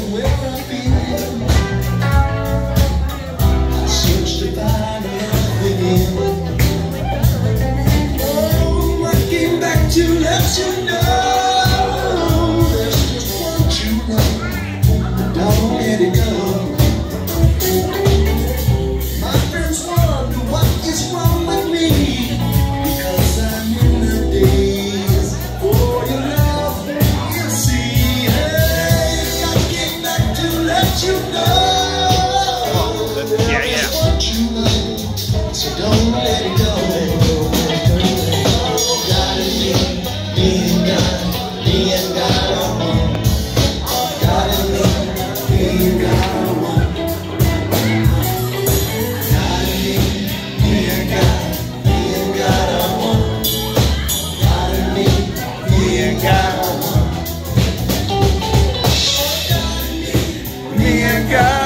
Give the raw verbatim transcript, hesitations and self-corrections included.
where I've been. I searched to find love within. Oh, I came back to let you know there's just one true love. Don't let it go. My friends wonder what is wrong with me, because I'm in the daze for your love. You see, hey, I came back to let you know yeah, yeah. there's one true love, so don't let it go. Oh, God and me, me and God, me and God are one. God and me, me and God are one. God and me, me and God, me and God are one. God and me, me and God are one. Me and God.